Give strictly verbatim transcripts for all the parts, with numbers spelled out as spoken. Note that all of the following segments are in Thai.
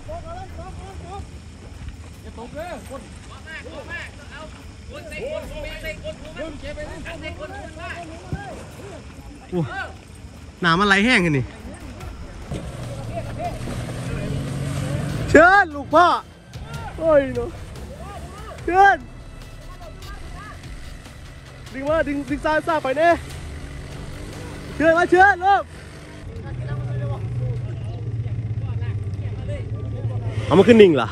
ตกเลยคนมากคนมากเอาคนใส่คนแม่ใส่คนคนเจ็บไปเลยใส่คนคนมากโอ้หนามันไหลแห้งกันนี่เชิญลูกพ่อโอ้ยเนาะเชิญดึงมาดึงดึงซ้ายซ้ายไปเนี่ยเชิญมาเชิญลูกเอามาขึ้นนิ่งเหรอ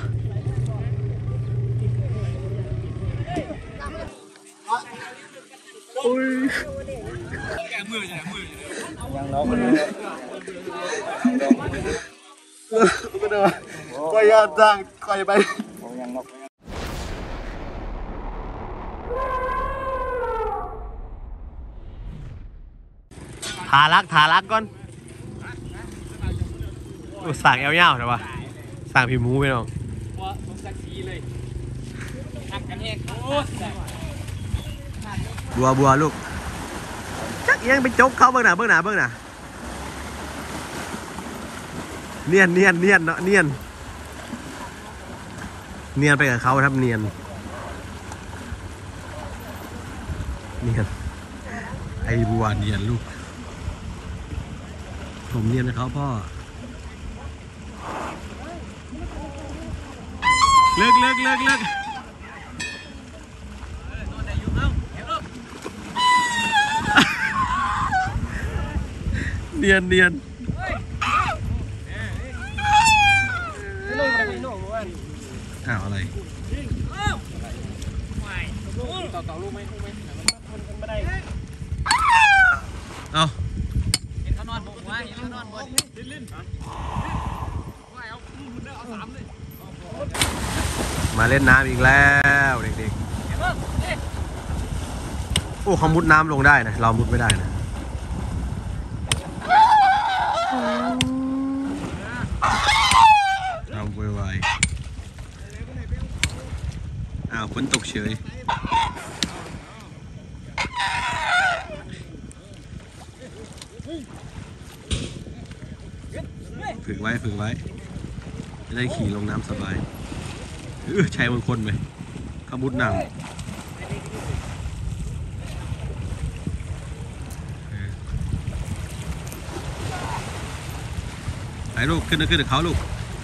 อุ้ยแกมือแกมือยังน้องมันก็ได้ก็ยากจังคอยไปทารักทารักก่อนสั่งเอลเย่าใช่ปะสั่งพิมูไปน้องบัวบัวลูกจักยังไปจกเขาเบื้องหน้าเบื้องหน้าเบื้องหน้าเนียนเนียนเนียนเนาะเนียนเนียนไปกับเขาครับเนียนเนียนไอ้บัวเนียนลูกผมเนียนกับเขาพ่อเลิกเลิกเลิกเลิกเนียนเนียนอ้าวอะไรต่อต่อลูกไหมลูกไหมมันไม่ได้เอาเห็นเขานอนบนว่าเห็นเขานอนบนลิ้นลิ้นมาเล่นน้ำอีกแล้วเด็กๆโอ้เขามุดน้ำลงได้นะเรามุดไม่ได้นะเราไวๆอ้าวฝนตกเฉยฝึกไว้ฝึกไว้จะได้ขี่ลงน้ำสบายเออใช้บางคนไหมขมุดน้ำไปลูกขึ้นขึ้นเขาลูก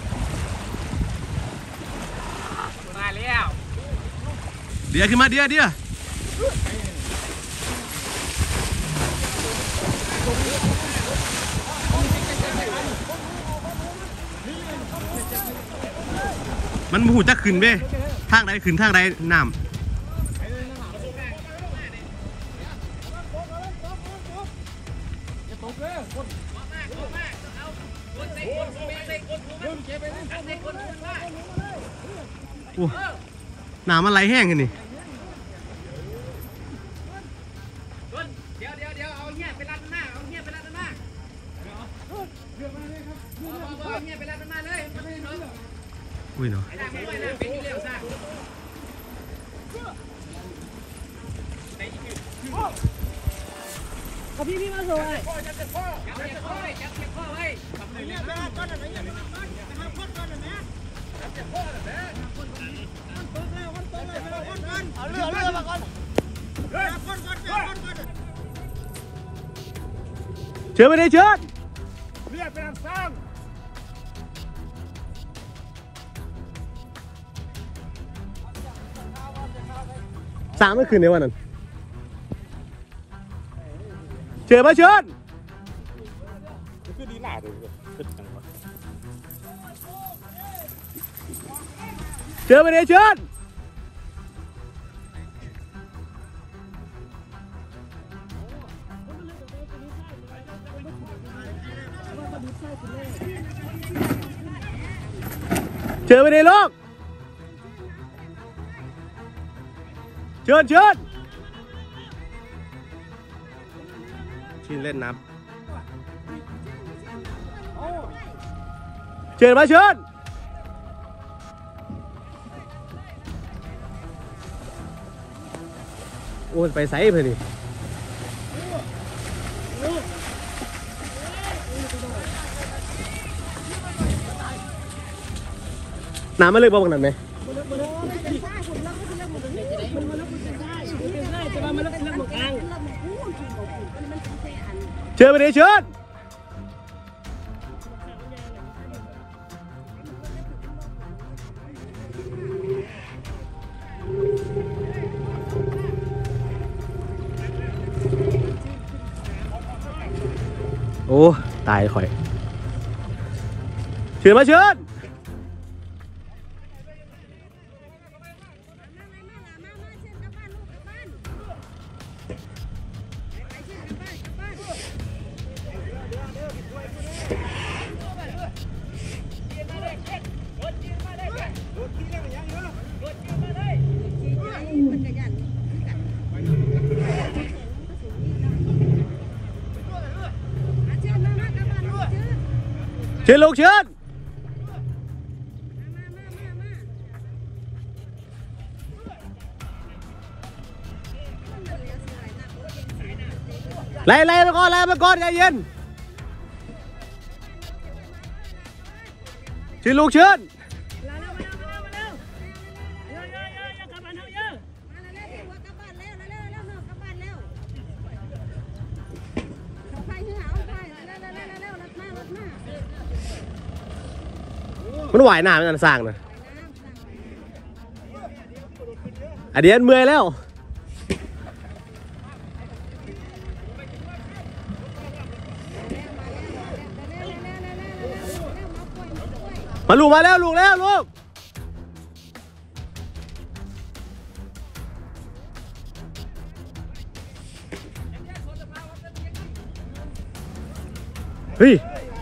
มาแล้วเดี๋ยวขึ้นมาเดี๋ยวเดี๋ยวมันหูจะขึ้นเบ้ทางใดขึ้นทางใดน้ำโอ้หนามันไหลแห้งกันนี่เดี๋ยวเดี๋ยวเดี๋ยวเอาเงี้ยไปรัดหน้าเอาเงี้ยไปรัดหน้าเอาเงี้ยไปรัดหน้าเลยอุ้ยเนาะเอาพี่พี่มาส่งเลยจับเจ็บข้อจับเจ็บข้อไว้จับเจ็บข้อไว้จับเจ็บข้อก้อนอะไรอย่างเงี้ยจับข้อก้อนอะไรนะจับเจ็บข้ออะไรนะก้อนก้อนแล้วก้อนก้อนแล้วก้อนก้อนเอาเรือเรือมาก้อนก้อนก้อนก้อนก้อนเชิญไปเลยเชิญเรือเป็นสร้างสามเมื่อคืนในวันนั้นเชิญมาเชิญคือดีหล่าเลยเชิญมาเลยเชิญเชิญไปเลยลูกเชิญเชิญชินเล่นน้ำเชิญมาเชิญโอ้ยไปไซส์เพื่อนนี่น้ำไม่เลิกบ้างนั่นไหมเชิญไปดิเชิญโอ้ตายข่อยเชิญมาเชิญเชิญลูกเชิญไล่ไล่มาก่อนไล่มาก่อนใจเย็นเชิญลูกเชิญมันไหวหนามันสร้างนะอันเดียนเมื่อยแล้วมาลูกมาแล้วลูกแล้วลูกเฮ้ย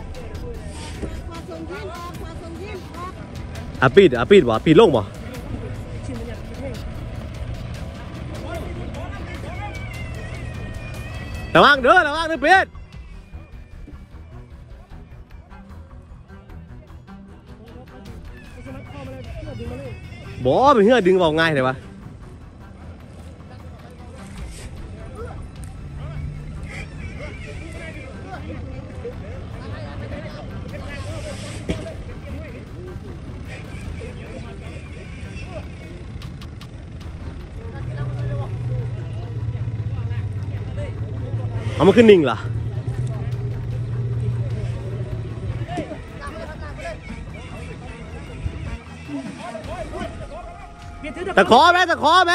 อาปีดอาปีดบ่ปีดลงบ่ระวังเด้อระวังเด้อปีดบ่เป็นเหื่อดึงบอกง่ายเลยวะเอามาขึ้นนิ่งเหรอตะขอไหมตะขอไหม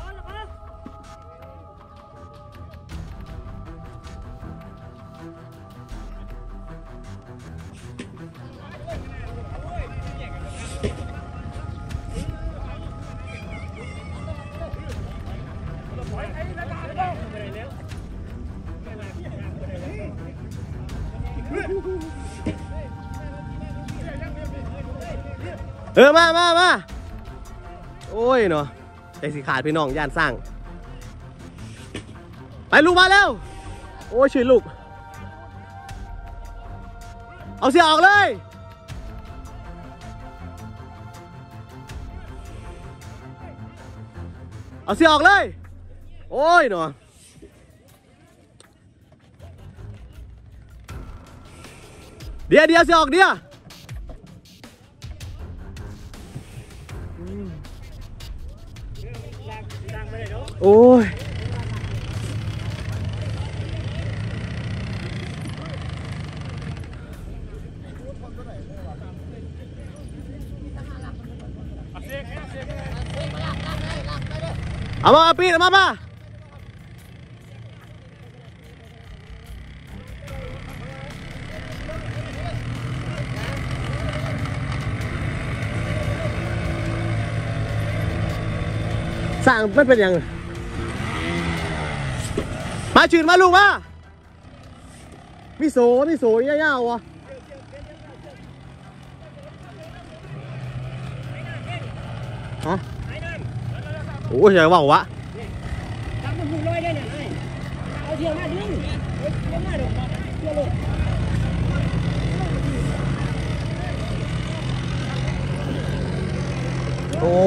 เออมามามาโอ้ยเนาะใจสิขาดพี่น้องย่านสร้างไปลูกมาแล้วโอ้ยช่วยลูกเอาเสียออกเลยเอาเสียออกเลยโอ้ยเนาะเดี๋ยวเดี๋ยวเสียออกเดี๋ยวโอ้ยเอามาปีนเอามามาสร้างไม่เป็นยังมาชื่นมาลูกมามีโสมีโสยาวๆวะฮะโอ้ยอย่าว่าวะทำมันหูลอยได้เนี่ยเอาเทียมมาดึงเทียมมาเดี๋ยวเทียมเลยโอ้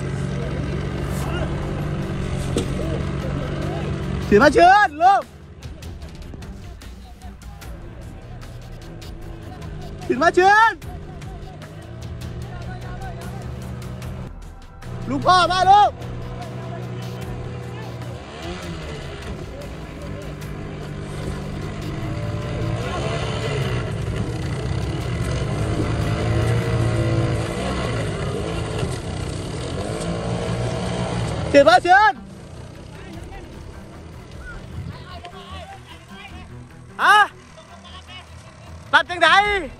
ถือมาเชิญลูกถือมาเชิญลูกพ่อมาลูกเชิญมาเชิญฮะตัดจังได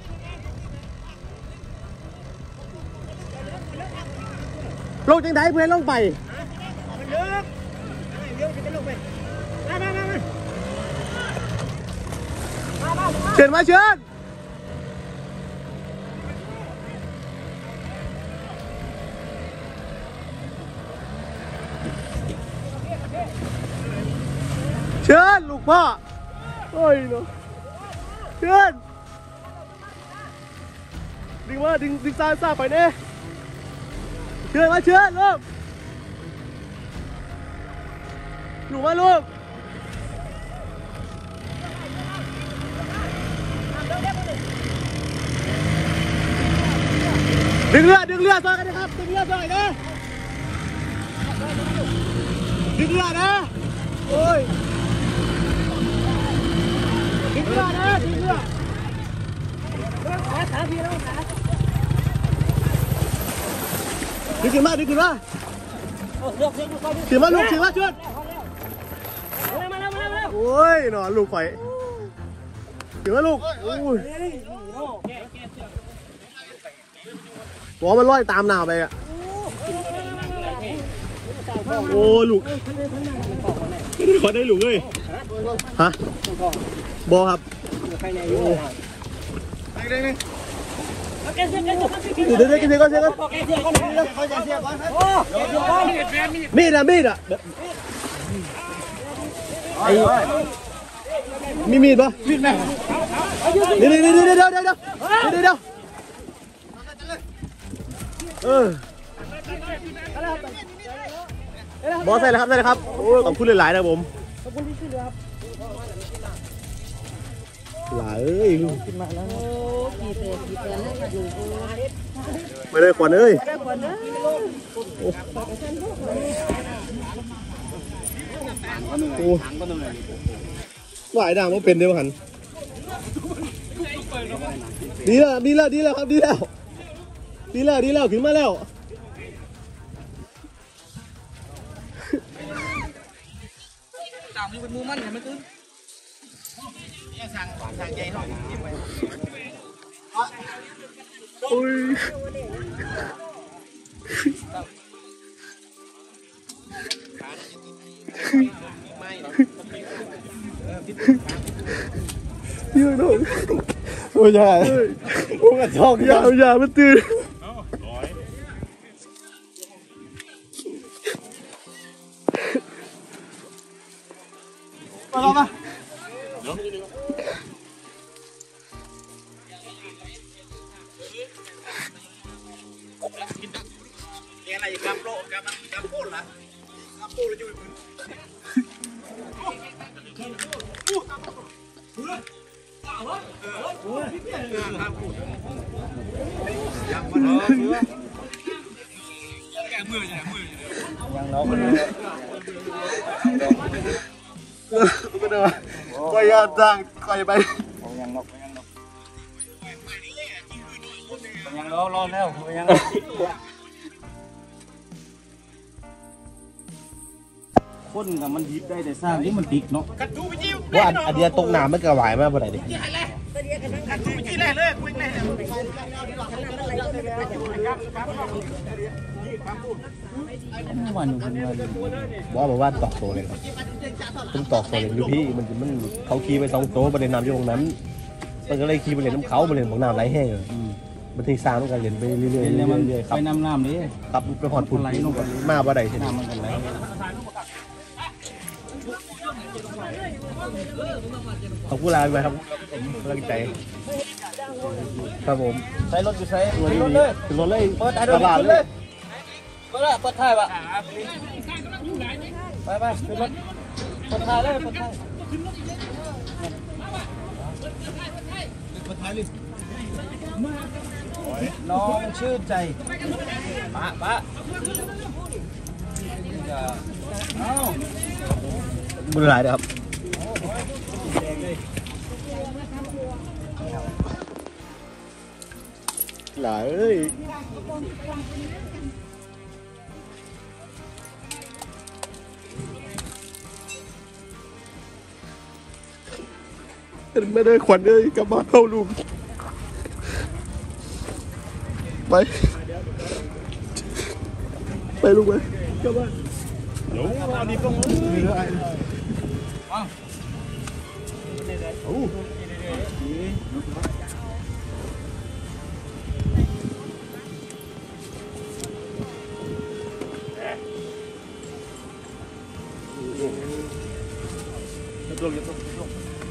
ลงจังไดเพื่อนลงไปมันลึกเดี๋ยวจะลงไปมามามาเชิญมาเชิญเชิญลูกพ่อโอ้ยเนาะเชิญดึงว่าดึงดึงซาซาไปเนี่ยเชิญมาเชิญลูกลูกมาลูกดึงเรือดึงเรือซอยกันนะครับดึงเรือซอยนะดึงเรือนะโอ้ยดึงเรือนะดึงเรือขาขาพี่แล้วขาดึงขึ้นมาดึงขึ้นมาขึ้นมาลูกขึ้นมาช่วยโอ้ยนอนลูกไฟขึ้นมาลูกโอ้ยตัวมันลอยตามหน้าไปอ่ะโอ้ลูกขอได้ลูกเลยฮะบอครับเดี๋ยวเดี๋ยวกินเสียก่อนเสียก่อนมีดอะมีดอะไอ้มีมีดปะมีดไหมเดี๋ยวเดี๋ยวเดี๋ยวเดี๋ยวเดี๋ยวเดี๋ยวเดี๋ยวเดี๋ยวเออบอสใส่เลยครับใส่เลยครับโอ้ขอบคุณหลายๆนะผมขอบคุณที่ช่วยครับหลายเอ้ยขึ้นมาแล้วกี่เศษกี่เศษเลยอยู่ไม่ได้ขวัญเอ้ยโอ้หลายด่างมันเป็นเดียวกันดีแล้วดีแล้วดีแล้วครับดีแล้วดีแล้วดีแล้วขึ้นมาแล้วจ่าวมีเป็นมูมันเห็นไหมตื้นเนี่ยสั่งขวานสั่งใหญ่หน่อยโอ้ยเยอะหน่อยโอ้ยยาโอ้ยกระชอกยาวยาวมันตื่นมาเข้ามาอะไรกำโลกำมันกำโป้ล่ะกำโป้เลยอยู่มึงยังน้องคนนี้ก็ได้ก็ยากจังคอยไปยังนกยังนกยังรอรอแล้วยังคนกับมันยิบได้แต่สร้างนี่มันติดเนาะว่าอันเดียตกน้ำมันกระหวายมากบ่ได้ดิว่าบอกว่าตอกโซ่เลยครับต้องตอกโซ่เลยดูพี่มันมันเขาขี่ไปสองโซ่ประเด็นน้ำอยู่ตรงนั้นมันก็เลยขี่ไปเล่นน้ำเขาไปเล่นของน้ำไหลแห้งมันทิ้งซามันกันเล่นไปเรื่อยๆเรื่อยๆครับไปน้ำน้ำนี้ครับไปหอดฝุ่นไหลลงมาบ่ได้ใช่ไหมขอบคุณลาไปครับกำลังใจครับผมใช้รถอยู่ใช้รถเลยรถเลยเปิดตลาดเลยเปิดเปิดท้ายปะไปไปขึ้นรถเปิดท้ายเลยเปิดท้ายเปิดท้ายเลยน้องชื่นใจปะปะเอ้าบุญหลายนะครับหลายเอ้ยไม่ได้ขวัญเลยกลับบ้านเข้าลูกไปไปลูกไปกลับบ้านเดี๋ยวเอาดีตรงนี้เลยอ้าวโอ้ลงลงลง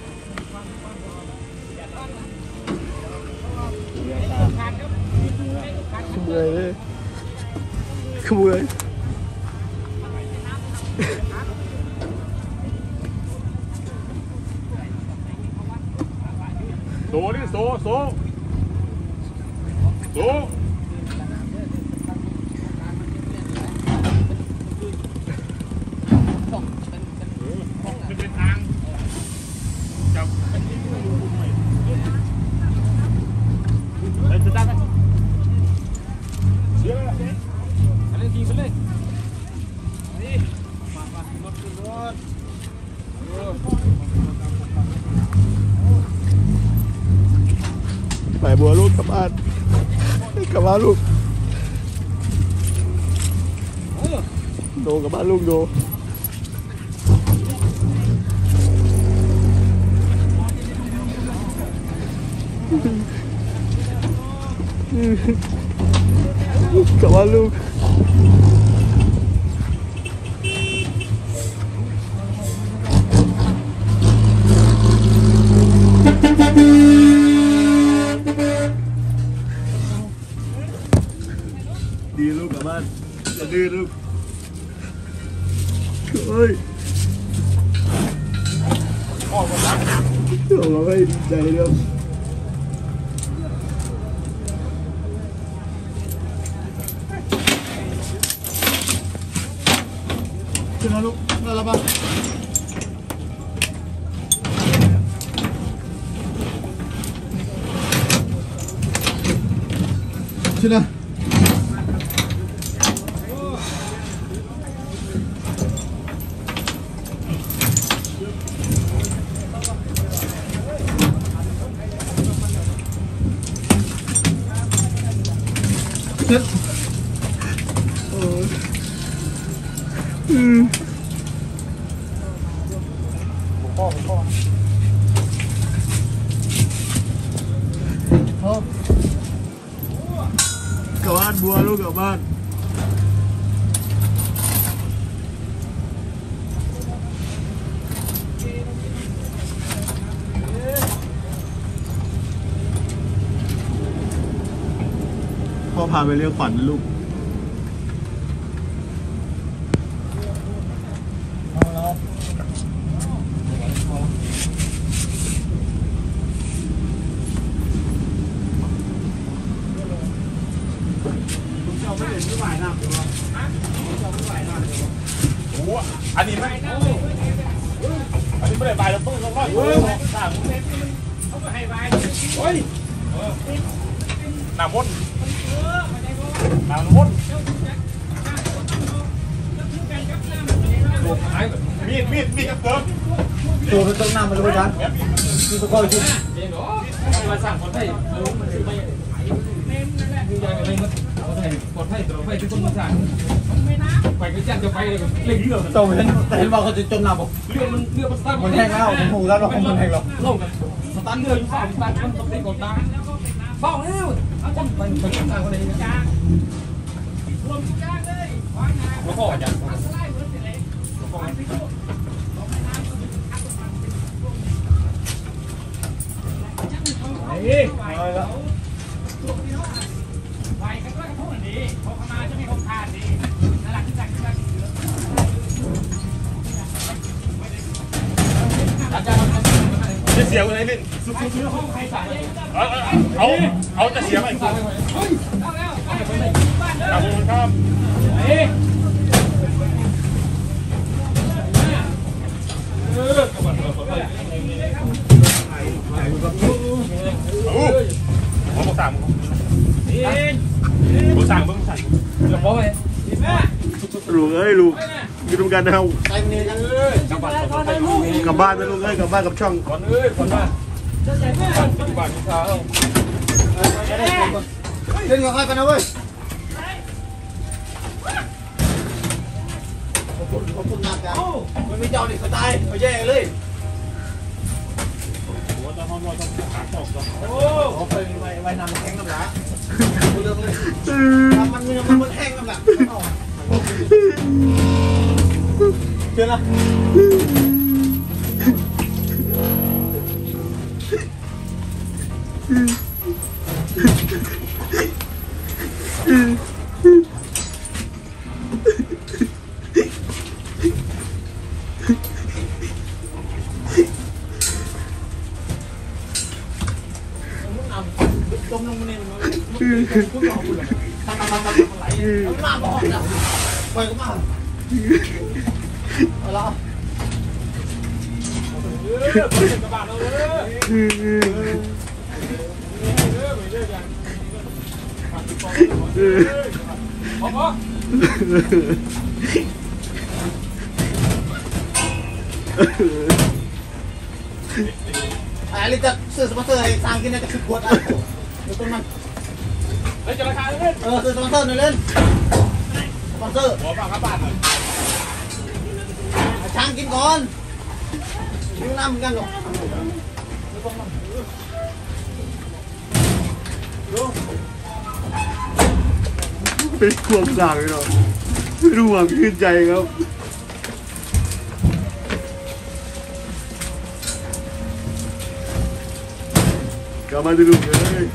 ขโมยเลยขโมยโซ่ดิโซ่โซ่โซ่เป็นทางจับไปจะได้ไหมเสียเลยอะไรทีไปเลยนี่มามาขึ้นรถขึ้นรถไปบัวลูกกลับบ้านกลับบ้านลูกโดกลับบ้านลูกโดกลับบ้านลูกดีลูกกลับบ้านจะดื้อลูกเฮ้ยออกมาออกมาไม่ใจเดียวขึ้นมาลูกน่ารักปะขึ้นนะขึ้นโอ้ยอืมพ่อพ่อพ่อกลับบ้านบัวลูกกลับบ้านพ่อพาไปเรียกขวัญนะลูกอันนี้ไม่อันนี้ไม่ได้ใบแล้วต้องต้องร้อยโอ้ยสามเมตรเขาก็ให้ใบโอ้ยหนามดหนามดมีดมีดมีดกระเติมตัวมันต้องน้ำมันเลยนะคือตะกอนคือมาสั่งคนไทยปลอดภัยปลอดภัยทุกคนมาสั่งไปก็แจ้งจะไปเลยเล่นเรือโตเห็นเห็นว่าเขาจะจมน้ำบอกเรือมันเรือมันสตาร์ทมันแห้งแล้วผมหูแล้วเราคงมันแห้งหรอกลงกันสตาร์ทเรืออยู่ฝั่งสตาร์ทมันต้องเล่นกดตาเฝ้าแล้วเอาจำไปไปทางคนไหนจ้างรวมจ้างเลยแล้วก็จ้างเฮ้ยไปแล้วไปกันด้วยกันพวกนี้เขาเข้ามาจะมีคนทานดีนั่นแหละที่จัดที่จัดเยอะเดี๋ยวเสีสียอะไรพี่เอาเอาเอาจะเสียไหมครับขอบคุณครับโอ้โหสามโอ้สามเบิ้งสามเดี๋ยวพอไปลูกเอ้ยลูกอยู่ตรงกันนะใส่เนื้อกันเลยกลับบ้านกลับบ้านนะลูกเอ้ยกลับบ้านกับช่องก่อนเอ้ยก่อนบ้านบ้านเช้าเล่นกับใครกันนะเว้ยขอบคุณขอบคุณมากครับมันไม่เจ้าดิเขาตายเขาแย่เลยโอ้ต้องห้องนอนต้องขาตกต้องโอ้ไปไว้ไว้น้ำแข็งน้ำหลาเรื่องเลยทำมันมันมันแห้งน้ำหลาเจอละต้มลงมาเนี่ยมันพุ่งออกพุ่งเลยทำทำทำทำไหลมาบอกนะไปก็มาเอาละเออเป็นกระบะเราเลยพอพออะไรจะซื้อสปอนเซอร์ให้สร้างกินได้จะคือขวดอะไรเดี๋ยวต้นมันเฮ้ยจะราคาเล่นเออซื้อสปอนเซอร์หน่อยเล่นสปอนเซอร์ขอฝากกระบะหน่อยช่างกินก่อนยิ้มน้ำเหมือนกันหรอเป็นความสั่งเลยเนาะไม่รู้ว่าขึ้นใจครับกลับมาดูดูเลย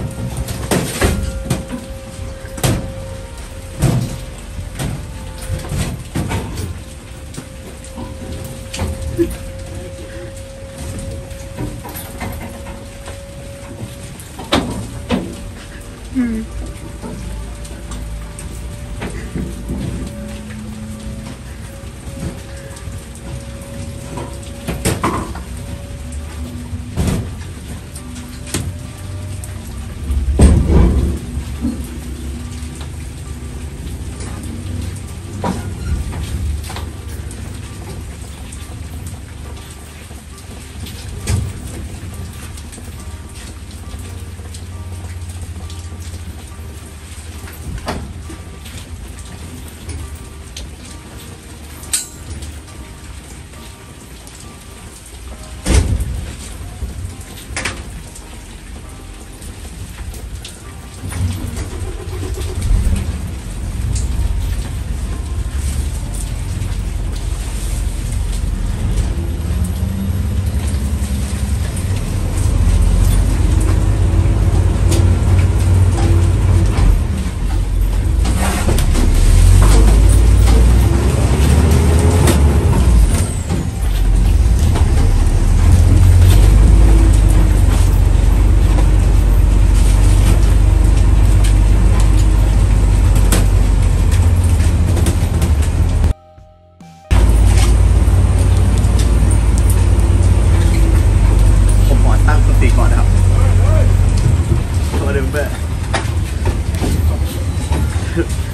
ก่อนนะครับตัวเดิมเบ้